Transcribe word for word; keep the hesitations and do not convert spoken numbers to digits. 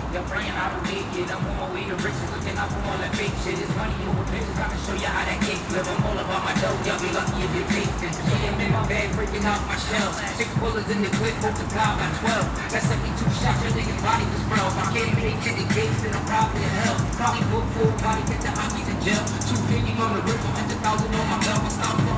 You're praying I don't make it. I'm on my way to riches, looking out for all that fake shit. It's money over bitches, I can show you how that cake flip. I'm all about my dough, y'all be lucky if you taste it. See, I'm in my bag, breaking out my shell. Six bullets in the clip, multiply by twelve. That's seventy-two shots, your nigga's body was bro. If I can't make it to the gates, then I'm probably in hell. Probably book full body, get the homies in jail. two fifty from the rip, one hundred thousand on my belt. I stop